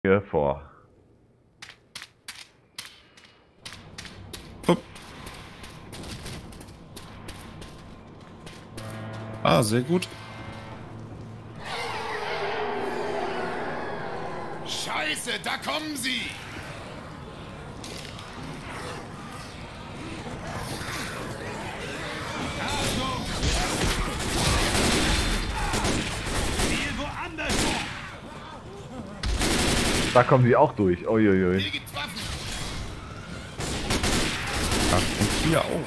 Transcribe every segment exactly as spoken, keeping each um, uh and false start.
hier vor. Hopp. Ah, sehr gut. Scheiße, da kommen sie! Achtung! Ziel woanders! Da kommen die auch durch. Uiuiui. Hier gibt's Waffen! Ah, und hier auch.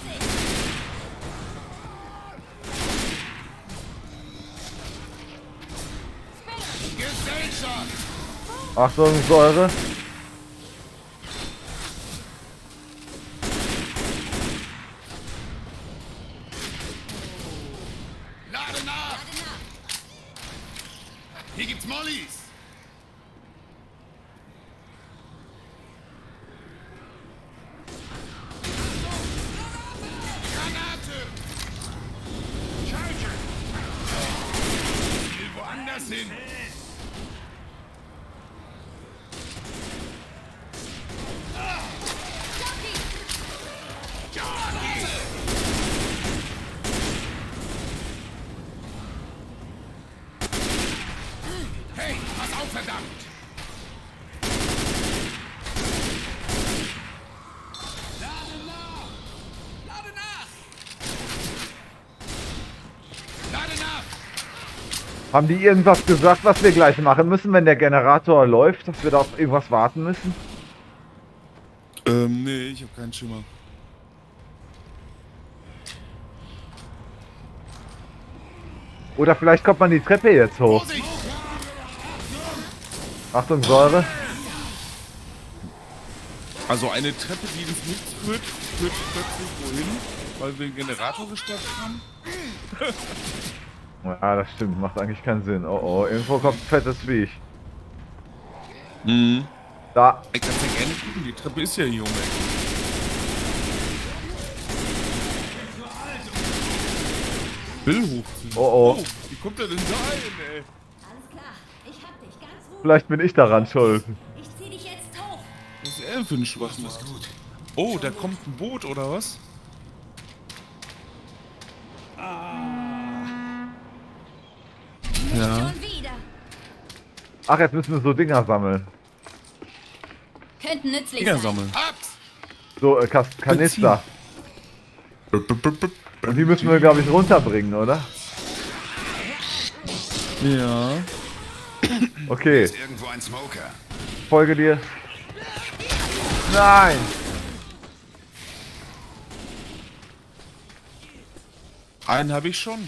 Gesellschaft! Achtung, Säure. Lade nach! Hier gibt's Mollys! Granate! Charge! Ziel woanders hin! Hey, pass auf, verdammt! Lade nach! Lade nach! Lade nach! Haben die irgendwas gesagt, was wir gleich machen müssen, wenn der Generator läuft, dass wir da auf irgendwas warten müssen? Ähm, nee, ich habe keinen Schimmer. Oder vielleicht kommt man die Treppe jetzt hoch. Vorsicht! Achtung, Säure. Also eine Treppe, die ins Nichts führt, führt plötzlich wohin, weil wir einen Generator gestartet haben. Ja, das stimmt. Macht eigentlich keinen Sinn. Oh oh, irgendwo kommt ein fettes Viech. Mhm. Da. Ich kann ja gerne gucken, die Treppe ist ja hier um die Ecke. Will hochziehen. Oh oh. Wie kommt er denn da hin, ey? Alles klar, ich hab dich ganz ruhig. Vielleicht bin ich daran schuld. Ich zieh dich jetzt hoch. Was ist er denn für ein Schwachsinn? Oh, da kommt ein Boot, oder was? Ja. Schon wieder. Ach, jetzt müssen wir so Dinger sammeln. Könnten nützlich Dinger sein. sammeln. Hab's! So, äh, Kas Kanister. Und die müssen wir, glaube ich, runterbringen, oder? Ja. Okay, Ist irgendwo ein Smoker. folge dir. Nein! Einen habe ich schon.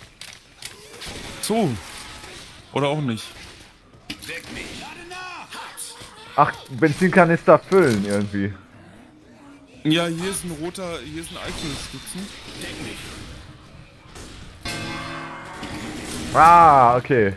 So. Oder auch nicht. Deck mich! Lade nach! Ach, Benzinkanister füllen irgendwie. Ja, hier ist ein roter, hier ist ein Eichelstützen. Deck mich! Ah, okay.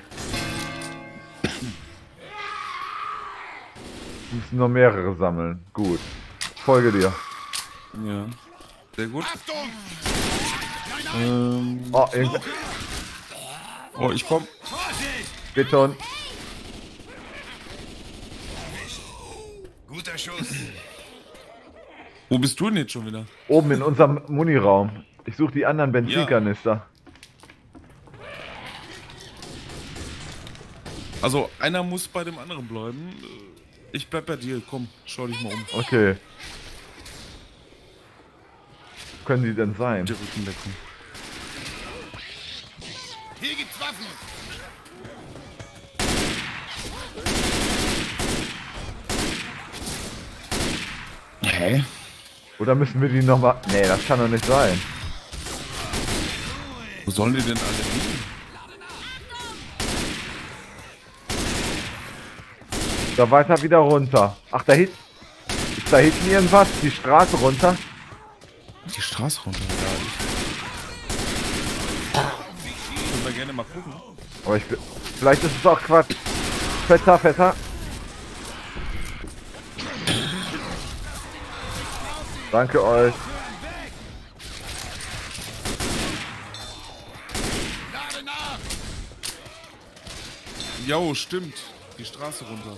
Wir müssen noch mehrere sammeln. Gut. Folge dir. Ja. Sehr gut. Achtung! Nein, nein! Ähm, Oh, irgendwie. oh, ich komm. Vorsicht! Beton. Guter Schuss. Wo bist du denn jetzt schon wieder? Oben in unserem Muniraum. Ich suche die anderen Benzinkanister. Also, einer muss bei dem anderen bleiben. Ich bleib bei dir. Komm, schau dich mal um. Okay. Wo können die denn sein? Die Rückendeckung. Hier gibt's Waffen! Hä? Oder müssen wir die nochmal... Nee, das kann doch nicht sein. Wo sollen die denn alle liegen? Da weiter wieder runter. Ach, da hinten... Ist da hinten irgendwas? Die Straße runter? Die Straße runter. Ja, ich... Können wir gerne mal gucken. Aber ich... Vielleicht ist es auch Quatsch. Fetter, fetter. Danke euch. Lade nach! Jo, stimmt. Die Straße runter.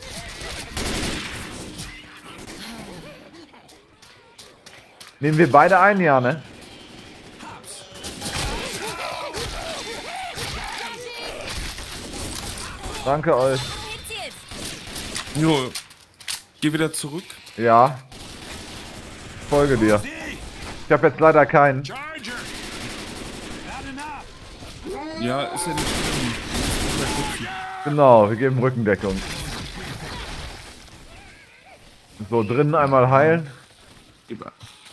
Nehmen wir beide ein, ja, ne? Danke euch. Jo. Geh wieder zurück. Ja. Ich folge dir. Ich habe jetzt leider keinen. Charger! Laden ab! Ja, ist ja nicht schlimm. Genau, wir geben Rückendeckung. So, drinnen einmal heilen. Über.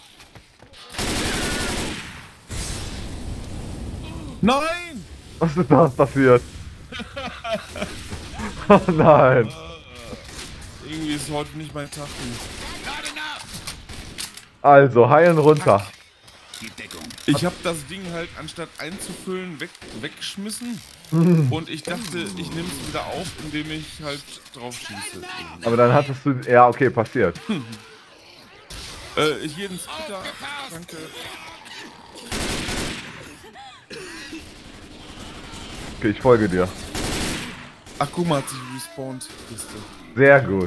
Nein! Was ist da passiert? Oh nein. Irgendwie ist heute nicht mein Tag. Laden ab! Also, heilen runter. Die Deckung. Ich habe das Ding halt anstatt einzufüllen weg, weggeschmissen. Und ich dachte, ich nehme es wieder auf, indem ich halt drauf schieße. Aber dann hattest du... Ja, okay, passiert. Äh, hier ein Splitter. Danke. Okay, ich folge dir. Ach, guck mal, hat sich respawned. Kiste. Sehr gut.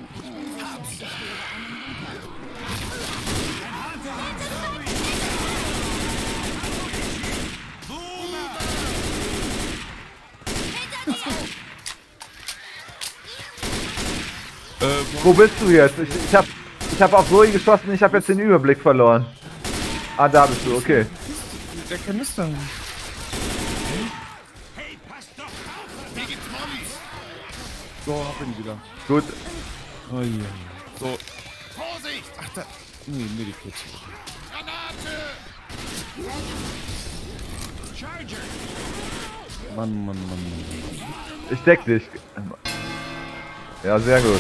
Äh, Wo bist du jetzt? Ich, ich hab, ich hab auf Zoe geschossen, ich habe jetzt den Überblick verloren. Ah, da bist du, okay. der Kanister. Hey, passt doch auf! Hier gibt's Mollys! So, hab ihn wieder. Gut. Oh, ja. So, Vorsicht! ach da. Nee, Medikit. Granate! Charger! Mann, Mann, Mann, Mann. Ich deck dich. Ja, sehr gut.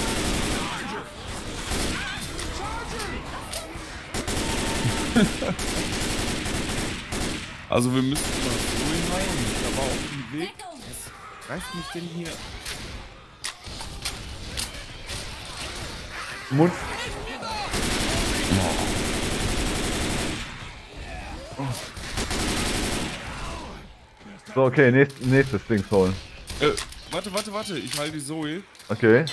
Also wir müssen mal so hinein. Da war auf dem Weg. Was greift mich denn hier? Mund. So, okay, nächst, nächstes Ding holen. Äh, warte, warte, warte. Ich halte die Zoe. Okay.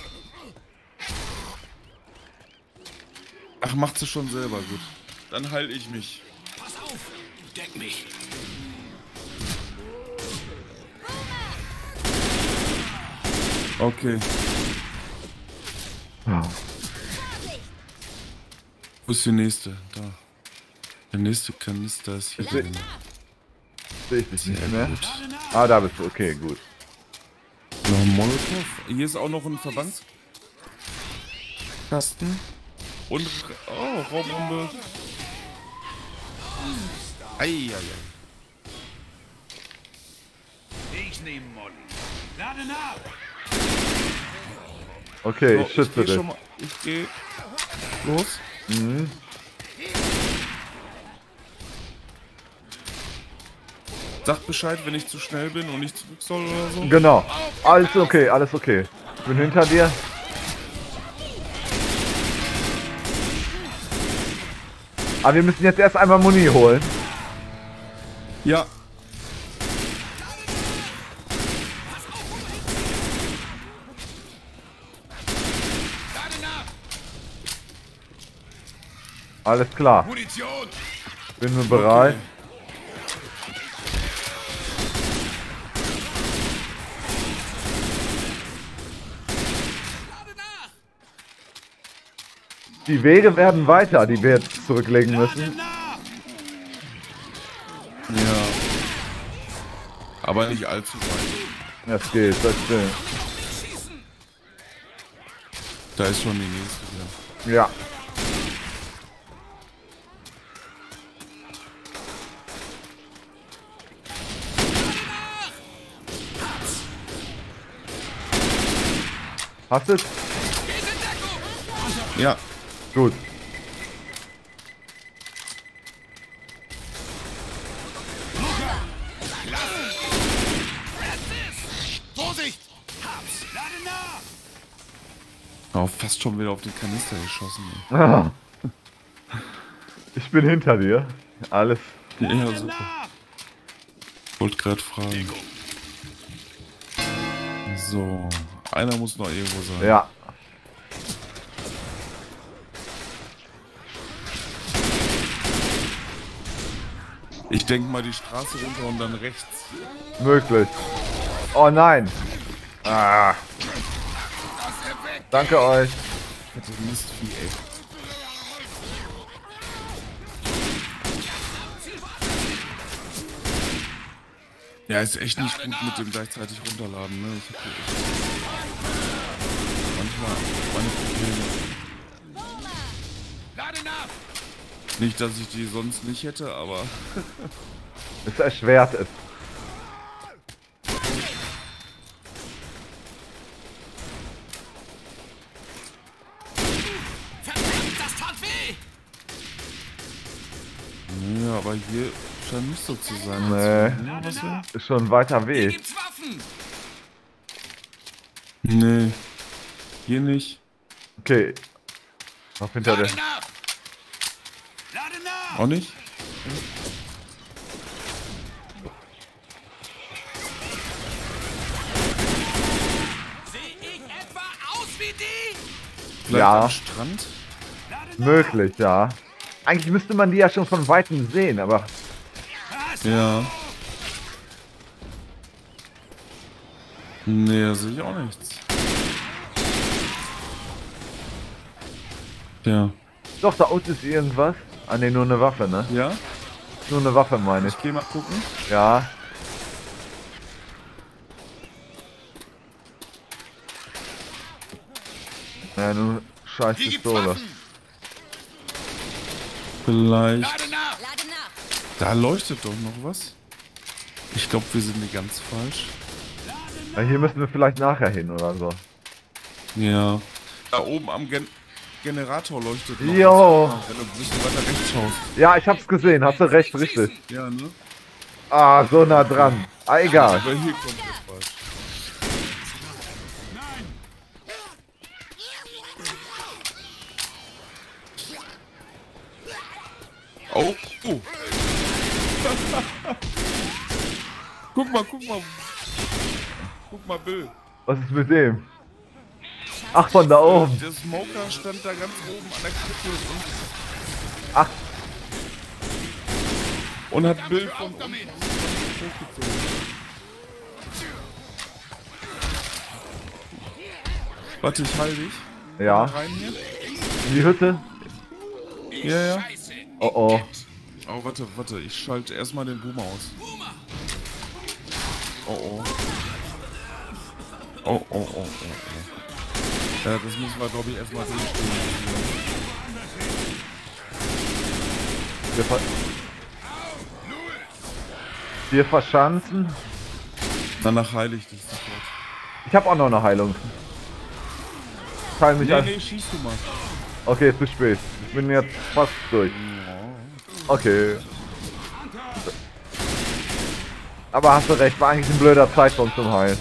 Ach, macht sie schon selber, gut. Dann heile ich mich. Pass auf! Deck mich! Okay. Ja. Wo ist die nächste? Da. Der nächste Kanister ist hier Se- drin. Sehe ich dich nicht Sehr mehr. gut. Ah, da bist du, okay, gut. Noch ein Molotow. Hier ist auch noch ein Verbandskasten. Und... Oh, Raubbombe. Eieiei. Ich nehme Molly. Laden ab! Okay, So, ich schütze geh dich. schon mal, ich geh los. Mhm. Sag Bescheid, wenn ich zu schnell bin und nicht zurück soll oder so. Genau. Alles okay, alles okay. Ich bin hinter dir. Aber wir müssen jetzt erst einmal Muni holen. Ja. Laden ab! Alles klar. Munition! Bin nur bereit. Okay. Die Wege werden weiter, die wir jetzt zurücklegen müssen. Laden ab! Ja. Aber nicht allzu weit. Das geht, das stimmt. Da ist schon die nächste. Ja. Ja. Hast du's? Ja. Gut. Vorsicht! Hab's! Laden ab! Oh, fast schon wieder auf den Kanister geschossen. Ah. Ich bin hinter dir. Alles. Ja, Laden super. ab! Wollte gerade fragen. So, Einer muss noch irgendwo sein. Ja. Ich denke mal die Straße runter und dann rechts. Möglich. Oh nein. Ah. Danke euch. Das ist Mistvieh, ey. Ja, ist echt nicht gut mit dem gleichzeitig runterladen, ne? Ich hab hier echt manchmal meine Probleme. Laden ab! Nicht, dass ich die sonst nicht hätte, aber Es erschwert es. Verdammt, das tat weh! ja, aber hier scheint nicht so zu sein. Nee. Ja, was denn? Ist schon ein weiter Hier Weg. gibt's Waffen! Nee. Hier nicht. Okay. Noch hinter der. Laden ab! Laden ab! Auch nicht? Sehe ich etwa aus wie die? Vielleicht Ja. am Strand? Laden ab! Möglich, ja. Eigentlich müsste man die ja schon von Weitem sehen, aber Was? Ja. Nee, da sehe ich auch nichts. Ja. doch, da unten ist irgendwas. Ah ne, nur eine Waffe, ne? Ja? Nur eine Waffe, meine ich. Ich geh mal gucken. Ja. Ja, nur scheiß Hier gibt's Pistole. Waffen! Vielleicht. Laden ab! Lade nach. Da leuchtet doch noch was. Ich glaube, wir sind hier ganz falsch. Ja, hier müssen wir vielleicht nachher hin oder so. Ja. Da oben am Gen Generator leuchtet noch Jo. was. Wenn du ein bisschen weiter rechts schaust. Ja, ich hab's gesehen, hast du recht, richtig. Ja, ne? Ah, so nah dran. Ah, egal. Aber hier kommt das falsch. Oh, oh. Guck mal, guck mal. Guck mal, Bill. Was ist mit dem? Ach, von da oben. Der Smoker stand da ganz oben an der Klippe und, Ach, und hat Bill von unten Damit! hochgezogen. Warte, ich heil dich. ja. Rein hier. In die Hütte. Ja, ja. Scheiße! Oh oh. Oh, warte, warte. Ich schalte erstmal den Boomer aus. Boomer! Oh, oh. Oh, oh, oh, oh, oh. Ja, das müssen wir, glaube ich, erstmal durchspielen. Wir, ver wir verschanzen. Danach heile ich dich sofort. Ich habe auch noch eine Heilung. Teil mich Nee, an. nee, schieß du mal. Okay, ist zu spät. Ich bin jetzt fast durch. Okay. Aber hast du recht, war eigentlich ein blöder Zeitpunkt zum Heilen.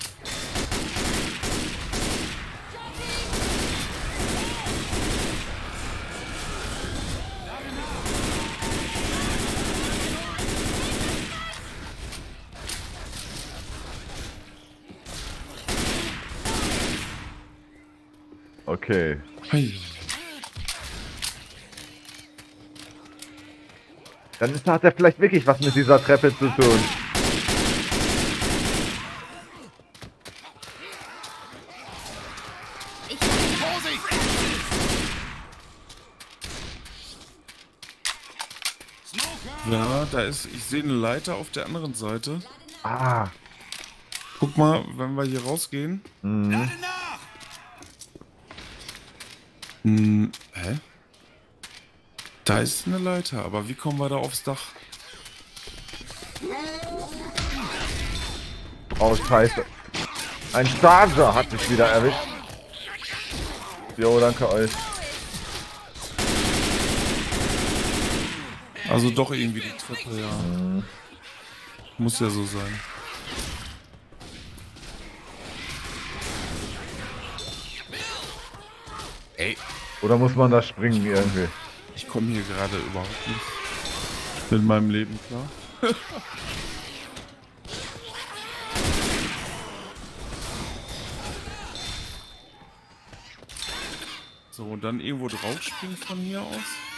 Okay. Hey. Dann ist, hat er vielleicht wirklich was mit dieser Treppe zu tun. Ich Vorsicht! Smoker! Ja, da ist, ich sehe eine Leiter auf der anderen Seite. Ah. Guck mal, wenn wir hier rausgehen. Laden nach! Hm, hä? Da ist eine Leiter, aber wie kommen wir da aufs Dach? Oh, scheiße. Ein Charger hat mich wieder erwischt. Jo, danke euch. Also doch irgendwie die Treppe, ja. Muss ja so sein. Ey, Oder muss man da springen irgendwie? ich komme hier gerade überhaupt nicht mit meinem Leben klar. So, und dann irgendwo drauf springen von hier aus.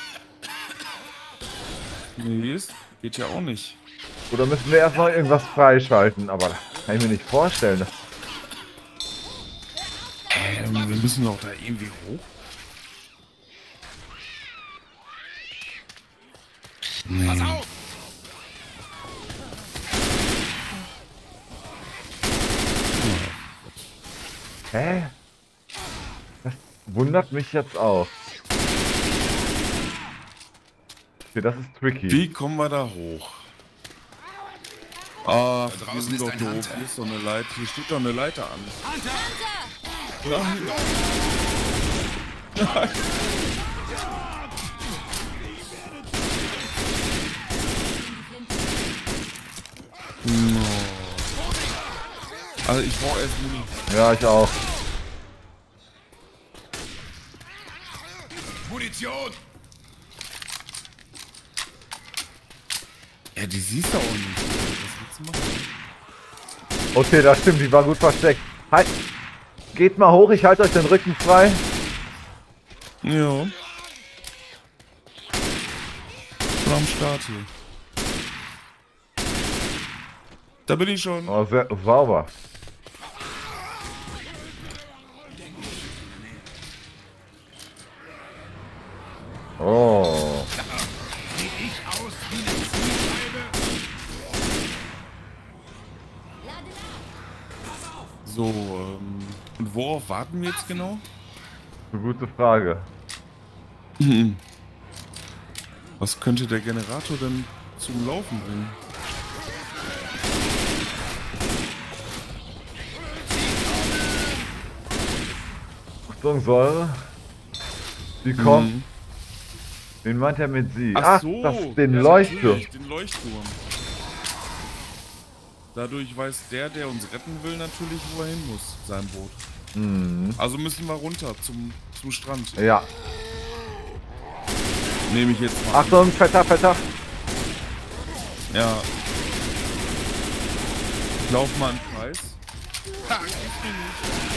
Nee, ist, geht ja auch nicht. Oder müssen wir erst noch irgendwas freischalten? Aber das kann ich mir nicht vorstellen. Das Ähm, wir müssen doch da irgendwie hoch. Nee. Pass auf! Hä? Das wundert mich jetzt auch. Okay, das ist tricky. Wie kommen wir da hoch? Ach, Da wir draußen sind ist doch ein doof. Hunter. Hier ist doch eine Leiter. Hier steht doch eine Leiter an. Hunter! Nein. No. Also ich brauche erst Muni. Ja, ich auch. Munition! Ja, die siehst du auch nicht. Was willst du machen? Okay, das stimmt, die war gut versteckt. Halt! Geht mal hoch, ich halte euch den Rücken frei. Ja. Schon am Start hier. Da bin ich schon. Oh, sehr sauber. Oh. Seh ich aus wie eine Zielscheibe? So, ähm, und worauf warten wir jetzt genau? Eine gute Frage. Was könnte der Generator denn zum Laufen bringen? Achtung, Säure. Sie kommt. Mhm. Wen meint er mit sie? Ach Ach, so, das, den ja, Leuchtturm. natürlich, den Leuchtturm. Dadurch weiß der, der uns retten will, natürlich, wo er hin muss, sein Boot. Mhm. Also müssen wir runter zum, zum Strand. Ja. Nehme ich jetzt mal. Achtung, fetter, fetter. An. Ja. Ich lauf mal einen Preis. Ha, gibt's mir nicht.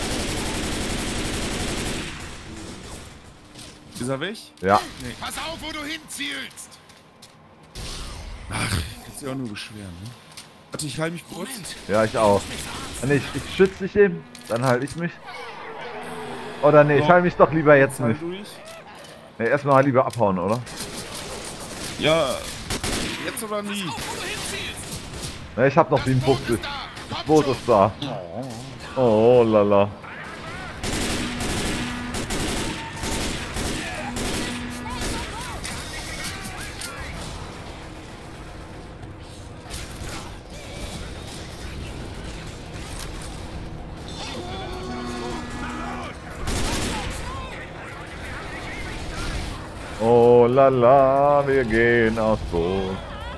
Ist er weg? Ja. Nee. Pass auf, wo du hinzielst! Ach, kannst dich auch nur beschweren, ne? Warte, ich halte mich kurz. Ja, ich auch. Nee, ich, ich schütze dich eben, dann halte ich mich. Oder nee, ich So. halte mich doch lieber jetzt Halt nicht. durch. Nee, erstmal lieber abhauen, oder? Ja, jetzt oder nie. Nee, ich hab noch siebenundfünfzig. Das Boot ist da. Oh, lala. Oh lala, wir gehen aufs Boot.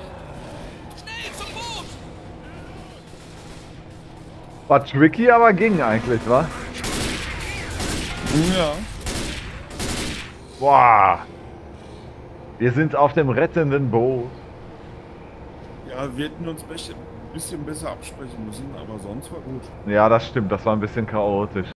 War tricky, aber ging eigentlich, wa? Ja. Boah. Wir sind auf dem rettenden Boot. Ja, wir hätten uns ein bisschen besser absprechen müssen, aber sonst war gut. Ja, das stimmt, das war ein bisschen chaotisch.